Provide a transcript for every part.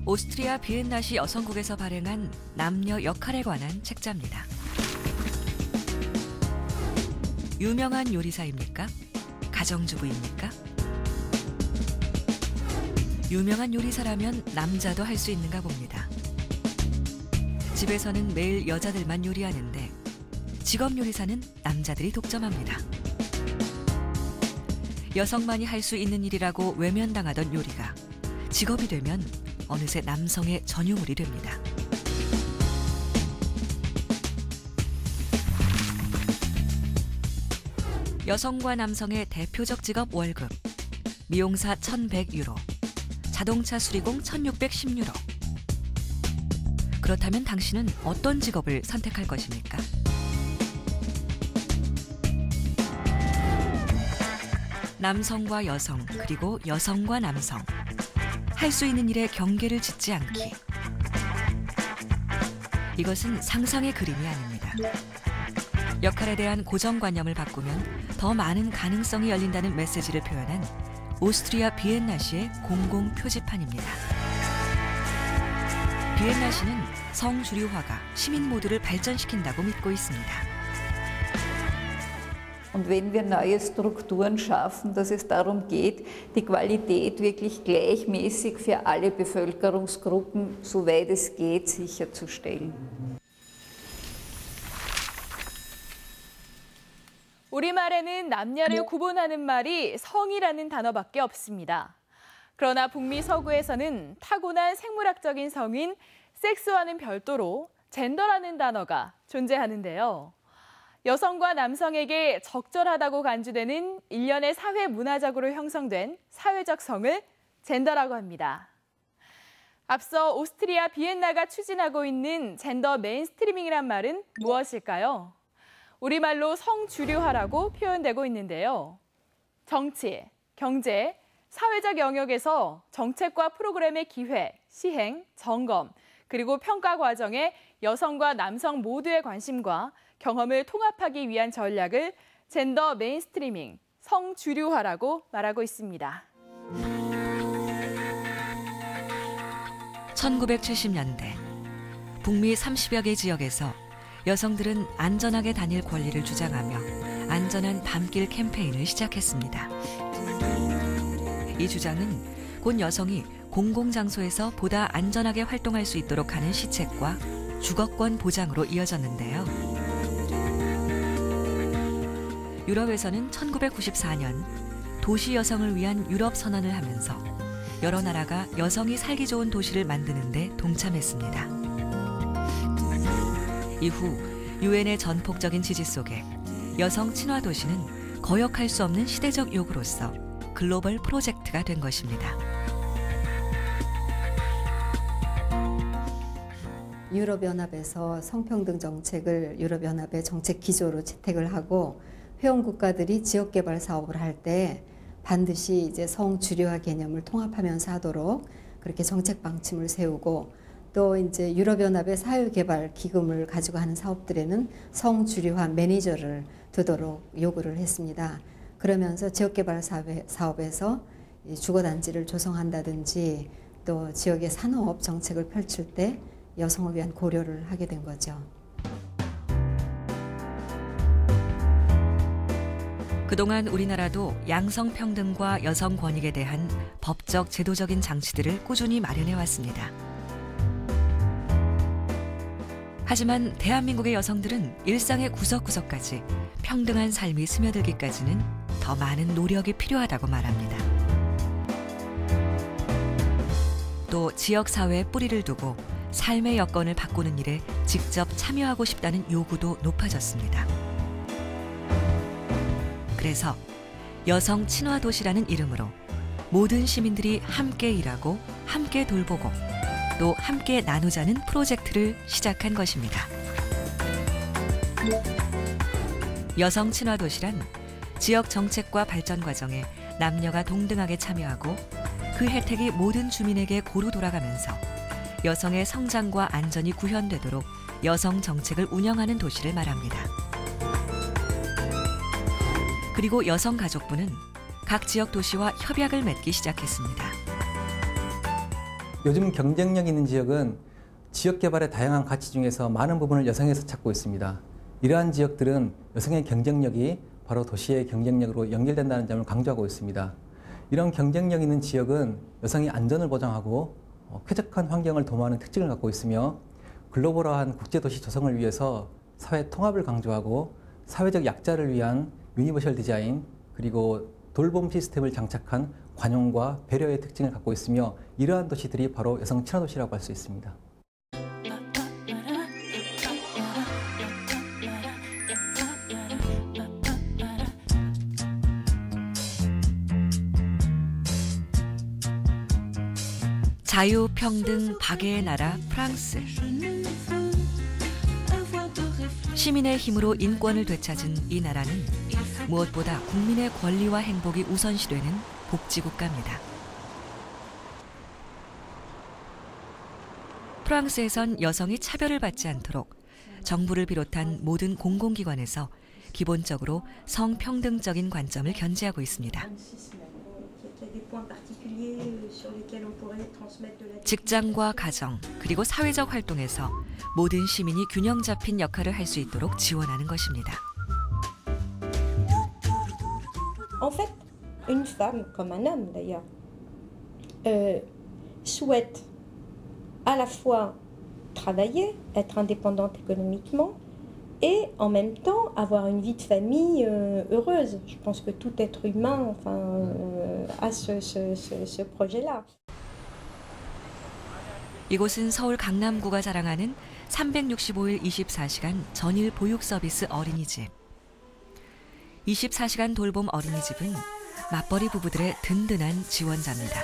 오스트리아 비엔나시 여성국에서 발행한 남녀 역할에 관한 책자입니다. 유명한 요리사입니까? 가정주부입니까? 유명한 요리사라면 남자도 할 수 있는가 봅니다. 집에서는 매일 여자들만 요리하는데 직업 요리사는 남자들이 독점합니다. 여성만이 할 수 있는 일이라고 외면당하던 요리가 직업이 되면 어느새 남성의 전유물이 됩니다. 여성과 남성의 대표적 직업 월급, 미용사 1,100유로, 자동차 수리공 1,610유로. 그렇다면 당신은 어떤 직업을 선택할 것입니까? 남성과 여성, 그리고 여성과 남성. 할 수 있는 일에 경계를 짓지 않기. 이것은 상상의 그림이 아닙니다. 역할에 대한 고정관념을 바꾸면 더 많은 가능성이 열린다는 메시지를 표현한 오스트리아 비엔나시의 공공 표지판입니다. 비엔나시는 성주류화가 시민 모두를 발전시킨다고 믿고 있습니다. Und wenn wir neue Strukturen schaffen, dass es darum geht, die Qualität wirklich gleichmäßig für alle Bevölkerungsgruppen, soweit es geht, sicherzustellen. 우리말에는 남녀를 구분하는 말이 성이라는 단어밖에 없습니다. 그러나 북미 서구에서는 타고난 생물학적인 성인 섹스와는 별도로 젠더라는 단어가 존재하는데요. 여성과 남성에게 적절하다고 간주되는 일련의 사회 문화적으로 형성된 사회적 성을 젠더라고 합니다. 앞서 오스트리아 비엔나가 추진하고 있는 젠더 메인스트리밍이란 말은 무엇일까요? 우리말로 성주류화라고 표현되고 있는데요. 정치, 경제, 사회적 영역에서 정책과 프로그램의 기획, 시행, 점검, 그리고 평가 과정에 여성과 남성 모두의 관심과 경험을 통합하기 위한 전략을 젠더 메인스트리밍, 성주류화라고 말하고 있습니다. 1970년대 북미 30여 개 지역에서 여성들은 안전하게 다닐 권리를 주장하며 안전한 밤길 캠페인을 시작했습니다. 이 주장은 곧 여성이 공공장소에서 보다 안전하게 활동할 수 있도록 하는 시책과 주거권 보장으로 이어졌는데요. 유럽에서는 1994년 도시 여성을 위한 유럽 선언을 하면서 여러 나라가 여성이 살기 좋은 도시를 만드는 데 동참했습니다. 이후 유엔의 전폭적인 지지 속에 여성 친화 도시는 거역할 수 없는 시대적 요구로서 글로벌 프로젝트가 된 것입니다. 유럽연합에서 성평등 정책을 유럽연합의 정책 기조로 채택을 하고 회원국가들이 지역개발 사업을 할 때 반드시 이제 성주류화 개념을 통합하면서 하도록 그렇게 정책 방침을 세우고 또 이제 유럽연합의 사회개발 기금을 가지고 하는 사업들에는 성주류화 매니저를 두도록 요구를 했습니다. 그러면서 지역개발 사업에서 주거단지를 조성한다든지 또 지역의 산업 정책을 펼칠 때 여성을 위한 고려를 하게 된 거죠. 그동안 우리나라도 양성평등과 여성 권익에 대한 법적 제도적인 장치들을 꾸준히 마련해 왔습니다. 하지만 대한민국의 여성들은 일상의 구석구석까지 평등한 삶이 스며들기까지는 더 많은 노력이 필요하다고 말합니다. 또 지역사회에 뿌리를 두고 삶의 여건을 바꾸는 일에 직접 참여하고 싶다는 요구도 높아졌습니다. 그래서 여성 친화 도시라는 이름으로 모든 시민들이 함께 일하고 함께 돌보고 또 함께 나누자는 프로젝트를 시작한 것입니다. 여성 친화 도시란 지역 정책과 발전 과정에 남녀가 동등하게 참여하고 그 혜택이 모든 주민에게 고루 돌아가면서 여성의 성장과 안전이 구현되도록 여성 정책을 운영하는 도시를 말합니다. 그리고 여성가족부는 각 지역 도시와 협약을 맺기 시작했습니다. 요즘 경쟁력 있는 지역은 지역 개발의 다양한 가치 중에서 많은 부분을 여성에서 찾고 있습니다. 이러한 지역들은 여성의 경쟁력이 바로 도시의 경쟁력으로 연결된다는 점을 강조하고 있습니다. 이런 경쟁력 있는 지역은 여성의 안전을 보장하고 쾌적한 환경을 도모하는 특징을 갖고 있으며 글로벌화한 국제도시 조성을 위해서 사회 통합을 강조하고 사회적 약자를 위한 유니버셜 디자인 그리고 돌봄 시스템을 장착한 관용과 배려의 특징을 갖고 있으며 이러한 도시들이 바로 여성 친화 도시라고 할 수 있습니다. 자유, 평등, 박애의 나라 프랑스. 시민의 힘으로 인권을 되찾은 이 나라는 무엇보다 국민의 권리와 행복이 우선시되는 복지국가입니다. 프랑스에선 여성이 차별을 받지 않도록 정부를 비롯한 모든 공공기관에서 기본적으로 성평등적인 관점을 견지하고 있습니다. 직장과 가정, 그리고 사회적 활동에서 모든 시민이 균형 잡힌 역할을 할 수 있도록 지원하는 것입니다. En fait, une femme, comme un homme d'ailleurs, souhaite à la fois travailler, être indépendante économiquement, et en même temps avoir une vie de famille heureuse. Je pense que tout être humain a ce projet-là. 이곳은 서울 강남구가 자랑하는 365일 24시간 전일 보육 서비스 어린이집. 24시간 돌봄 어린이집은 맞벌이 부부들의 든든한 지원자입니다.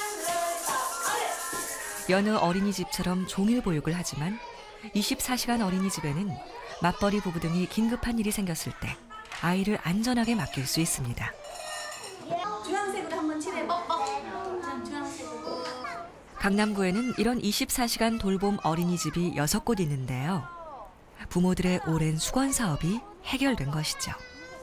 여느 어린이집처럼 종일 보육을 하지만 24시간 어린이집에는 맞벌이 부부 등이 긴급한 일이 생겼을 때 아이를 안전하게 맡길 수 있습니다. 주황색으로 한번 칠해봐. 강남구에는 이런 24시간 돌봄 어린이집이 6곳 있는데요. 부모들의 오랜 수건 사업이 해결된 것이죠.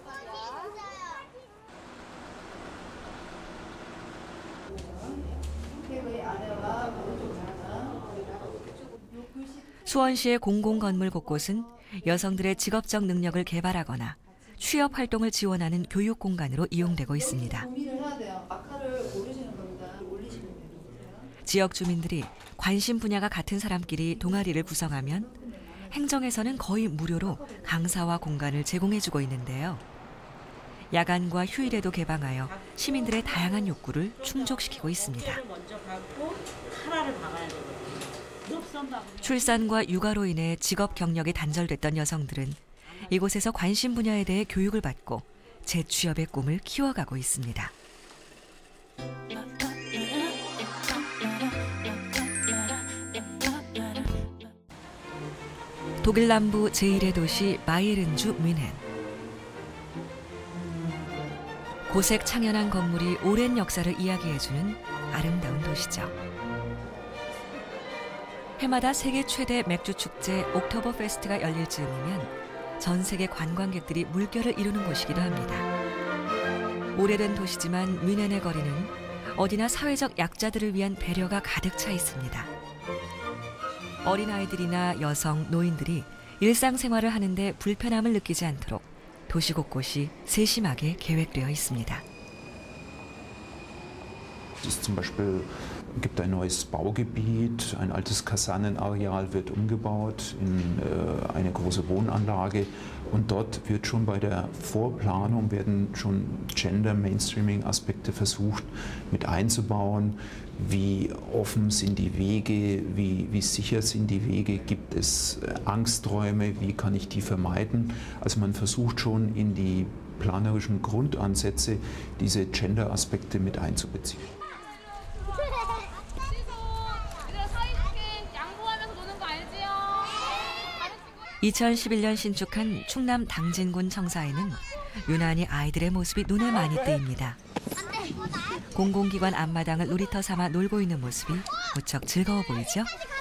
수원시의 공공건물 곳곳은 여성들의 직업적 능력을 개발하거나 취업 활동을 지원하는 교육 공간으로 이용되고 있습니다. 지역 주민들이 관심 분야가 같은 사람끼리 동아리를 구성하면 행정에서는 거의 무료로 강사와 공간을 제공해주고 있는데요. 야간과 휴일에도 개방하여 시민들의 다양한 욕구를 충족시키고 있습니다. 출산과 육아로 인해 직업 경력이 단절됐던 여성들은 이곳에서 관심 분야에 대해 교육을 받고 재취업의 꿈을 키워가고 있습니다. 독일 남부 제1의 도시 바이에른주 뮌헨. 고색 창연한 건물이 오랜 역사를 이야기해주는 아름다운 도시죠. 해마다 세계 최대 맥주 축제 옥토버 페스트가 열릴 즈음이면 전 세계 관광객들이 물결을 이루는 곳이기도 합니다. 오래된 도시지만 뮌헨의 거리는 어디나 사회적 약자들을 위한 배려가 가득 차 있습니다. 어린아이들이나 여성, 노인들이 일상생활을 하는데 불편함을 느끼지 않도록 도시 곳곳이 세심하게 계획되어 있습니다. Es gibt ein neues Baugebiet, ein altes Kasernenareal wird umgebaut in eine große Wohnanlage und dort wird schon bei der Vorplanung werden schon Gender-Mainstreaming-Aspekte versucht mit einzubauen. Wie offen sind die Wege, wie sicher sind die Wege, gibt es Angsträume, wie kann ich die vermeiden? Also man versucht schon in die planerischen Grundansätze diese Gender-Aspekte mit einzubeziehen. 2011년 신축한 충남 당진군 청사에는 유난히 아이들의 모습이 눈에 많이 띄입니다. 공공기관 앞마당을 놀이터 삼아 놀고 있는 모습이 무척 즐거워 보이죠?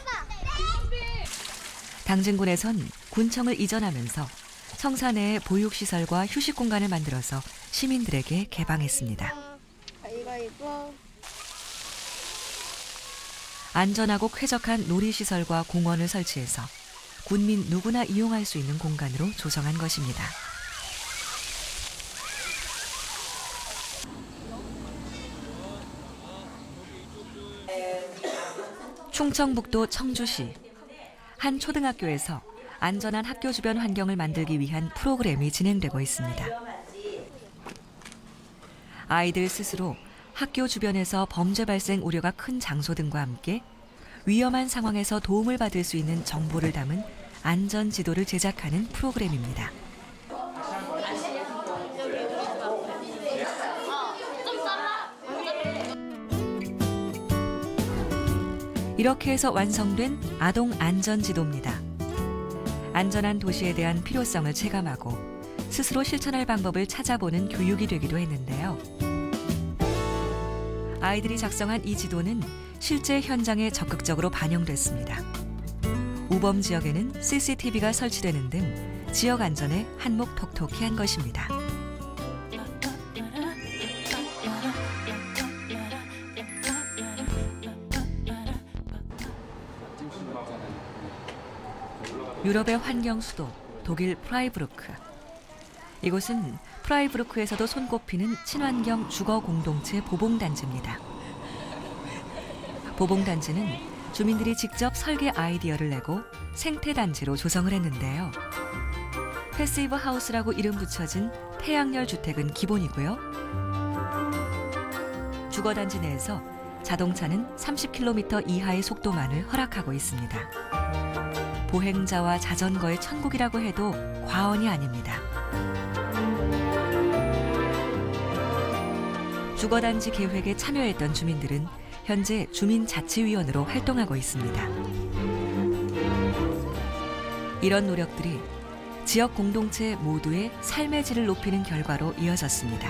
당진군에선 군청을 이전하면서 청사 내에 보육시설과 휴식 공간을 만들어서 시민들에게 개방했습니다. 안전하고 쾌적한 놀이시설과 공원을 설치해서 군민 누구나 이용할 수 있는 공간으로 조성한 것입니다. 충청북도 청주시 한 초등학교에서 안전한 학교 주변 환경을 만들기 위한 프로그램이 진행되고 있습니다. 아이들 스스로 학교 주변에서 범죄 발생 우려가 큰 장소 등과 함께 위험한 상황에서 도움을 받을 수 있는 정보를 담은 안전 지도를 제작하는 프로그램입니다. 이렇게 해서 완성된 아동 안전 지도입니다. 안전한 도시에 대한 필요성을 체감하고 스스로 실천할 방법을 찾아보는 교육이 되기도 했는데요. 아이들이 작성한 이 지도는 실제 현장에 적극적으로 반영됐습니다. 우범 지역에는 CCTV가 설치되는 등 지역 안전에 한몫 톡톡히 한 것입니다. 유럽의 환경 수도 독일 프라이부르크. 이곳은 프라이부르크에서도 손꼽히는 친환경 주거 공동체 보봉단지입니다. 보봉단지는 주민들이 직접 설계 아이디어를 내고 생태단지로 조성을 했는데요. 패시브 하우스라고 이름 붙여진 태양열 주택은 기본이고요. 주거단지 내에서 자동차는 30km 이하의 속도만을 허락하고 있습니다. 보행자와 자전거의 천국이라고 해도 과언이 아닙니다. 주거단지 계획에 참여했던 주민들은 현재 주민자치위원으로 활동하고 있습니다. 이런 노력들이 지역 공동체 모두의 삶의 질을 높이는 결과로 이어졌습니다.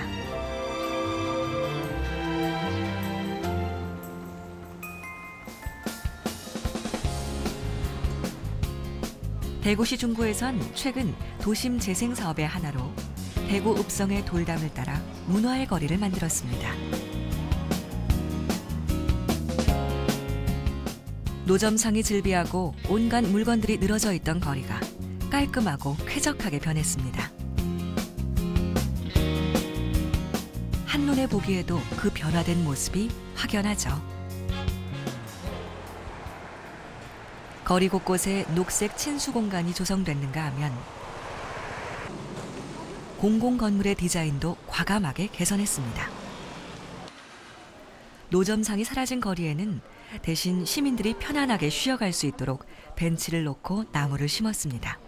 대구시 중구에선 최근 도심 재생 사업의 하나로 대구 읍성의 돌담을 따라 문화의 거리를 만들었습니다. 노점상이 즐비하고 온갖 물건들이 늘어져 있던 거리가 깔끔하고 쾌적하게 변했습니다. 한눈에 보기에도 그 변화된 모습이 확연하죠. 거리 곳곳에 녹색 친수 공간이 조성됐는가 하면 공공 건물의 디자인도 과감하게 개선했습니다. 노점상이 사라진 거리에는 대신 시민들이 편안하게 쉬어갈 수 있도록 벤치를 놓고 나무를 심었습니다.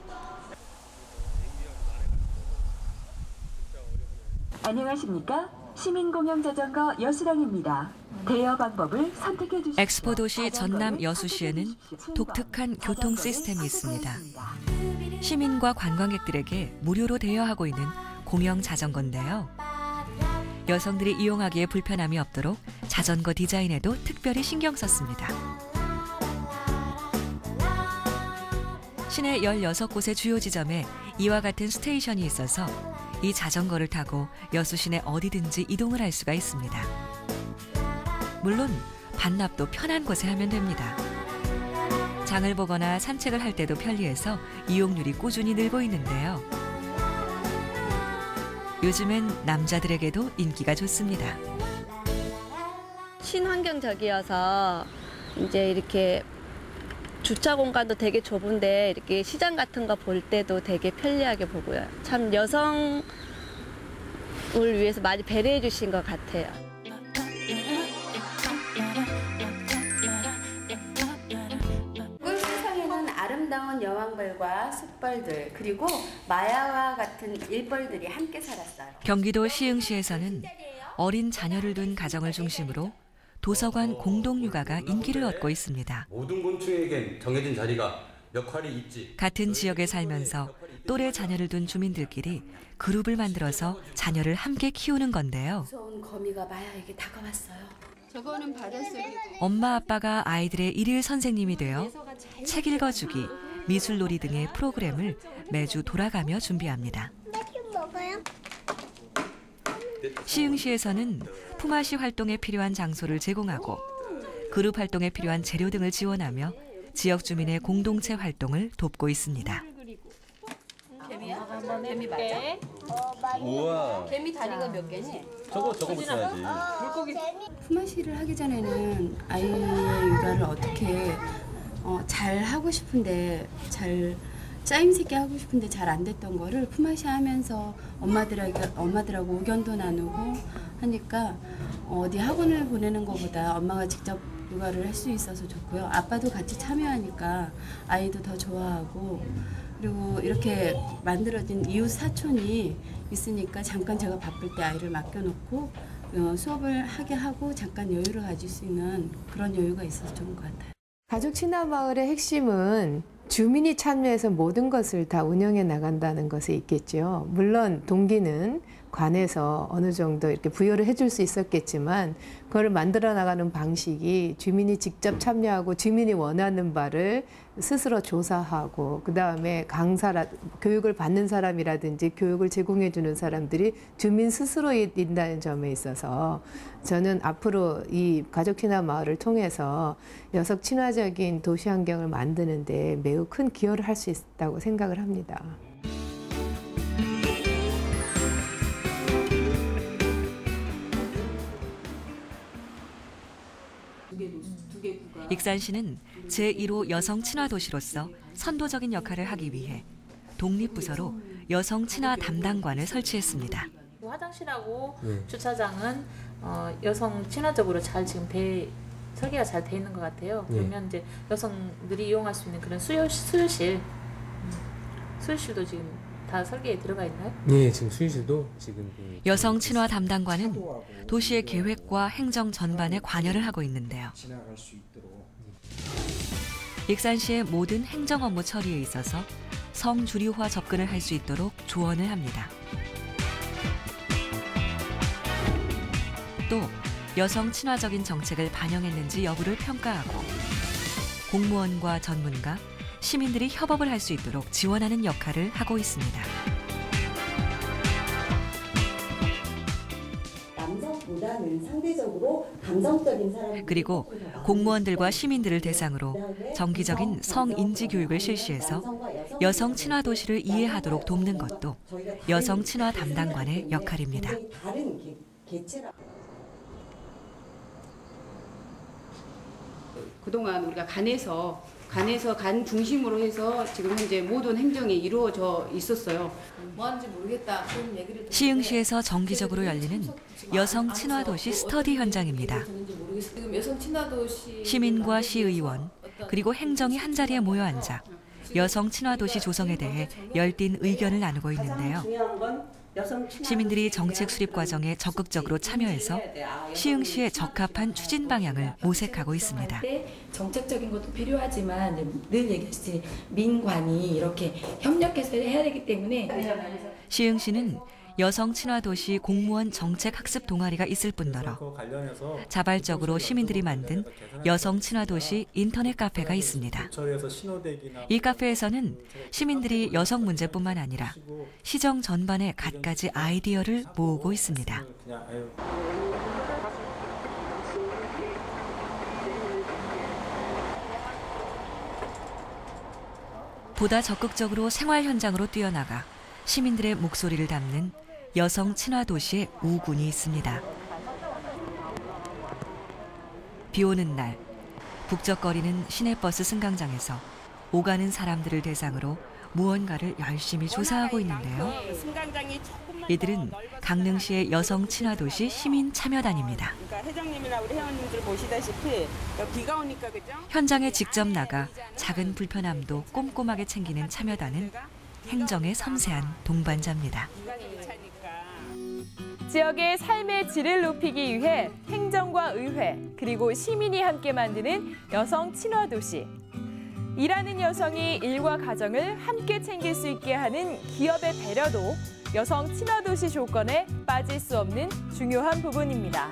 안녕하십니까? 시민공영자전거 여수랑입니다. 대여 방법을 선택해 주십시오. 엑스포 도시 전남 여수시에는 독특한 교통 시스템이 있습니다. 시민과 관광객들에게 무료로 대여하고 있는 공영 자전거인데요. 여성들이 이용하기에 불편함이 없도록 자전거 디자인에도 특별히 신경 썼습니다. 시내 16곳의 주요 지점에 이와 같은 스테이션이 있어서 이 자전거를 타고 여수 시내 어디든지 이동을 할 수가 있습니다. 물론 반납도 편한 곳에 하면 됩니다. 장을 보거나 산책을 할 때도 편리해서 이용률이 꾸준히 늘고 있는데요. 요즘엔 남자들에게도 인기가 좋습니다. 친환경적이어서 이제 이렇게 주차 공간도 되게 좁은데 이렇게 시장 같은 거 볼 때도 되게 편리하게 보고요. 참 여성을 위해서 많이 배려해 주신 것 같아요. 꿀세상에는 아름다운 여왕벌과 숫벌들 그리고 마야와 같은 일벌들이 함께 살았어요. 경기도 시흥시에서는 어린 자녀를 둔 가정을 중심으로 도서관 공동육아가 인기를 얻고 있습니다. 모든 곤충에겐 정해진 자리가 역할이 있지. 같은 지역에 살면서 또래 자녀를 둔 주민들끼리 그룹을 만들어서 자녀를 함께 키우는 건데요. 무서운 거미가 마야에게 다가왔어요. 저거는 바닷속에 엄마 아빠가 아이들의 일일 선생님이 되어 책 읽어주기, 미술놀이 등의 프로그램을 매주 돌아가며 준비합니다. 시흥시에서는 품앗이 활동에 필요한 장소를 제공하고 그룹 활동에 필요한 재료 등을 지원하며 지역 주민의 공동체 활동을 돕고 있습니다. 개미 맞아? 우와. 개미 다리가 몇 개니? 저거 붙여야지. 물고기. 품앗이를 하기 전에는 아이의 육아를 어떻게 잘 하고 싶은데 잘 짜임새게 하고 싶은데 잘 안 됐던 거를 품앗이 하면서 엄마들하고 의견도 나누고 하니까 어디 학원을 보내는 것보다 엄마가 직접 육아를 할 수 있어서 좋고요. 아빠도 같이 참여하니까 아이도 더 좋아하고 그리고 이렇게 만들어진 이웃 사촌이 있으니까 잠깐 제가 바쁠 때 아이를 맡겨놓고 수업을 하게 하고 잠깐 여유를 가질 수 있는 그런 여유가 있어서 좋은 것 같아요. 가족 친화 마을의 핵심은 주민이 참여해서 모든 것을 다 운영해 나간다는 것에 있겠죠. 물론 동기는 관에서 어느 정도 이렇게 부여를 해줄 수 있었겠지만 그걸 만들어 나가는 방식이 주민이 직접 참여하고 주민이 원하는 바를 스스로 조사하고 그다음에 교육을 받는 사람이라든지 교육을 제공해 주는 사람들이 주민 스스로인다는 점에 있어서 저는 앞으로 이 가족 친화 마을을 통해서 여성 친화적인 도시 환경을 만드는 데 매우 큰 기여를 할 수 있다고 생각을 합니다. 익산시는 제1호 여성 친화 도시로서 선도적인 역할을 하기 위해 독립부서로 여성 친화 담당관을 설치했습니다. 화장실하고 주차장은 여성 친화적으로 잘 지금 설계가 잘 돼 있는 것 같아요. 그러면 이제 여성들이 이용할 수 있는 그런 수유실도 지금 다 설계에 들어가 있나요? 네, 지금 수유실도 여성 친화 담당관은 도시의 계획과 행정 전반에 관여를 하고 있는데요. 익산시의 모든 행정 업무 처리에 있어서 성주류화 접근을 할 수 있도록 조언을 합니다. 또 여성 친화적인 정책을 반영했는지 여부를 평가하고 공무원과 전문가, 시민들이 협업을 할 수 있도록 지원하는 역할을 하고 있습니다. 남성보다는 상대적으로 감성적인 사람 그리고 공무원들과 시민들을 대상으로 정기적인 성인지 교육을 실시해서 여성 친화 도시를 이해하도록 돕는 것도 여성 친화 담당관의 역할입니다. 그동안 우리가 간 중심으로 해서 지금 현재 모든 행정이 이루어져 있었어요. 뭐 하는지 모르겠다. 그런 얘기를 시흥시에서 정기적으로 열리는 여성 친화 도시 스터디 현장입니다. 지금 여성 친화 도시 시민과 시의원 그리고 행정이 한자리에 모여 앉아 여성 친화 도시 조성에 대해 열띤 의견을 나누고 있는데요. 시민들이 정책 수립 과정에 적극적으로 참여해서 시흥시에 적합한 추진 방향을 모색하고 있습니다. 정책적인 것도 필요하지만 늘 얘기했듯이 민관이 이렇게 협력해서 해야 되기 때문에 시흥시는 여성 친화 도시 공무원 정책 학습 동아리가 있을 뿐더러 자발적으로 시민들이 만든 여성 친화 도시 인터넷 카페가 있습니다. 이 카페에서는 시민들이 여성 문제뿐만 아니라 시정 전반의 갖가지 아이디어를 모으고 있습니다. 보다 적극적으로 생활 현장으로 뛰어나가 시민들의 목소리를 담는 여성 친화 도시의 우군이 있습니다. 비 오는 날 북적거리는 시내버스 승강장에서 오가는 사람들을 대상으로 무언가를 열심히 조사하고 있는데요. 이들은 강릉시의 여성 친화 도시 시민 참여단입니다. 회장님이나 우리 회원님들 보시다시피 비가 오니까 그죠? 현장에 직접 나가 작은 불편함도 꼼꼼하게 챙기는 참여단은 행정의 섬세한 동반자입니다. 지역의 삶의 질을 높이기 위해 행정과 의회 그리고 시민이 함께 만드는 여성 친화 도시. 일하는 여성이 일과 가정을 함께 챙길 수 있게 하는 기업의 배려도 여성 친화 도시 조건에 빠질 수 없는 중요한 부분입니다.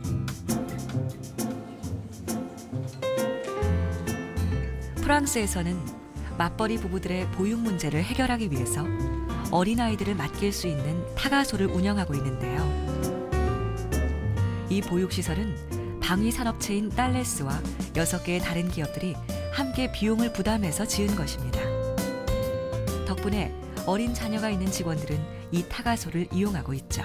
프랑스에서는 맞벌이 부부들의 보육 문제를 해결하기 위해서 어린아이들을 맡길 수 있는 타가소를 운영하고 있는데요. 이 보육시설은 방위산업체인 딸레스와 6개의 다른 기업들이 함께 비용을 부담해서 지은 것입니다. 덕분에 어린 자녀가 있는 직원들은 이 타가소를 이용하고 있죠.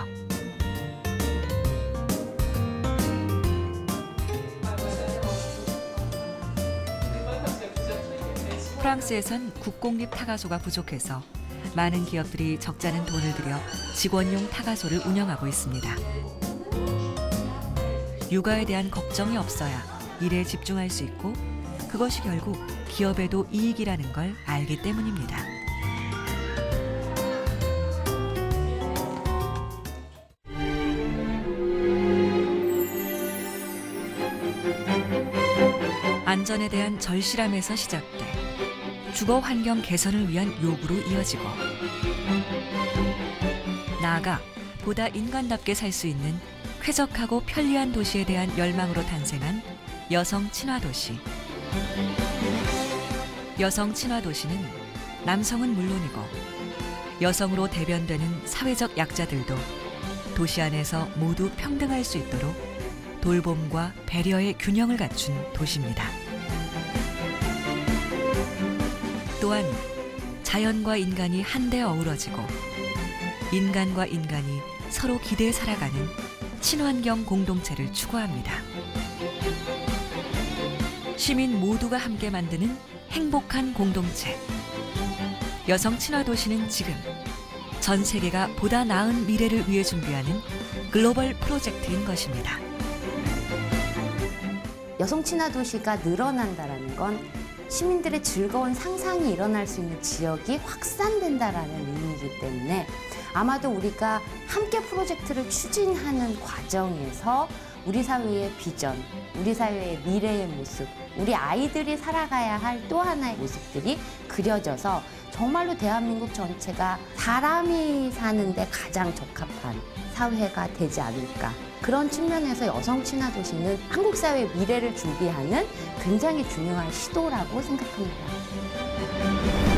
프랑스에선 국공립 타가소가 부족해서 많은 기업들이 적잖은 돈을 들여 직원용 타가소를 운영하고 있습니다. 육아에 대한 걱정이 없어야 일에 집중할 수 있고 그것이 결국 기업에도 이익이라는 걸 알기 때문입니다. 안전에 대한 절실함에서 시작돼 주거 환경 개선을 위한 요구로 이어지고 나아가 보다 인간답게 살 수 있는 쾌적하고 편리한 도시에 대한 열망으로 탄생한 여성 친화 도시. 여성 친화 도시는 남성은 물론이고 여성으로 대변되는 사회적 약자들도 도시 안에서 모두 평등할 수 있도록 돌봄과 배려의 균형을 갖춘 도시입니다. 또한 자연과 인간이 한데 어우러지고 인간과 인간이 서로 기대해 살아가는 친환경 공동체를 추구합니다. 시민 모두가 함께 만드는 행복한 공동체. 여성 친화 도시는 지금 전 세계가 보다 나은 미래를 위해 준비하는 글로벌 프로젝트인 것입니다. 여성 친화 도시가 늘어난다는 건 시민들의 즐거운 상상이 일어날 수 있는 지역이 확산된다라는 의미이기 때문에 아마도 우리가 함께 프로젝트를 추진하는 과정에서 우리 사회의 비전, 우리 사회의 미래의 모습, 우리 아이들이 살아가야 할 또 하나의 모습들이 그려져서 정말로 대한민국 전체가 사람이 사는데 가장 적합한 사회가 되지 않을까. 그런 측면에서 여성 친화 도시는 한국 사회의 미래를 준비하는 굉장히 중요한 시도라고 생각합니다.